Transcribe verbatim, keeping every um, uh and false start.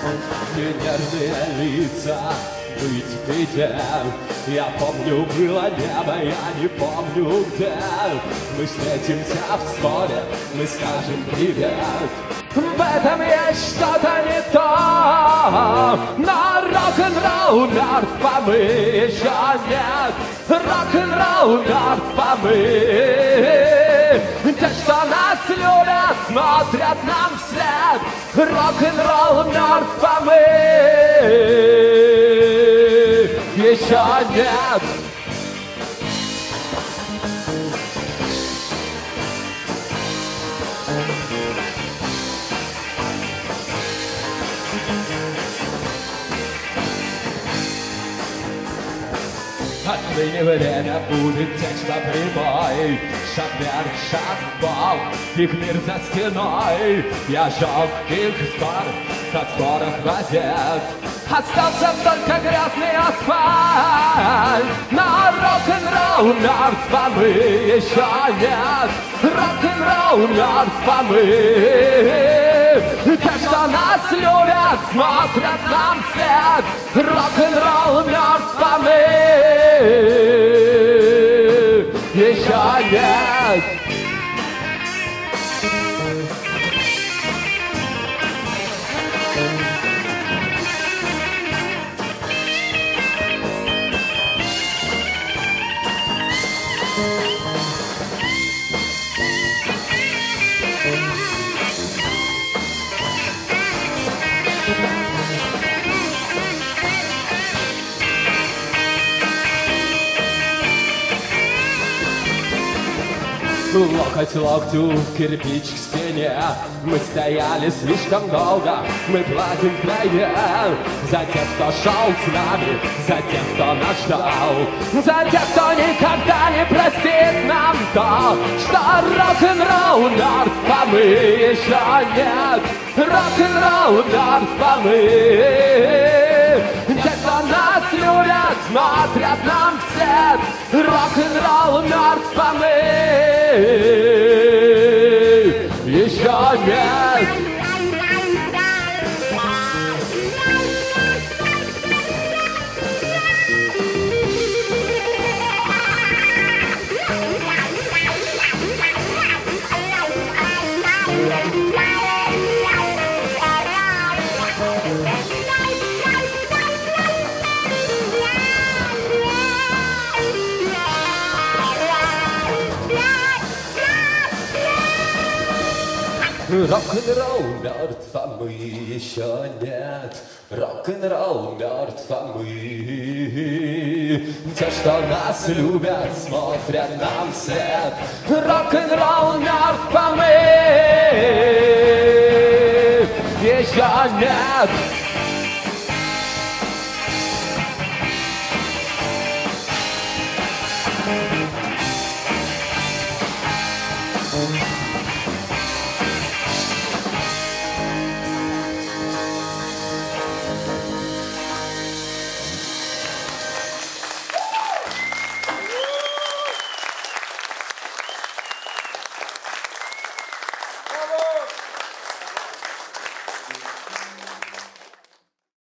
Нежные лица быть где. Я помню, было небо, я не помню где. Мы встретимся вскоре, мы скажем привет. В этом есть что-то не то. Но рок-н-ролл мертв, а мы еще нет. Рок-н-ролл мертв, а мы. Те, что нас любят, смотрят нам вслед. Рок-н-ролл мертв, а мы еще нет. Отныне время будет течь напрямой. Шаг вверх, шаг вбок, их мир за стеной. Я жёг их скор, как скорых газет. Остался только грязный асфальт. Но рок-н-ролл мертв, а мы еще нет. Рок-н-ролл мертв, а мы. Те, что нас любят, смотрят нам вслед. Рок-н-ролл мертв, а мы еще нет. Локоть локтю, кирпич к стене. Мы стояли слишком долго, мы платим вдвоем. За тех, кто шел с нами, за тех, кто нас ждал. За тех, кто никогда не простит нам то, что рок-н-ролл мертв, а мы еще нет. Рок-н-ролл мертв, а мы. Те, кто нас любят, смотрят нам вслед. Рок-н-ролл мертв, а мы еще нет. Рок-н-ролл мертв, а мы еще нет. Рок-н-ролл мертв, а мы. Те, что нас любят, смотрят нам вслед. Рок-н-ролл мертв, а мы еще нет.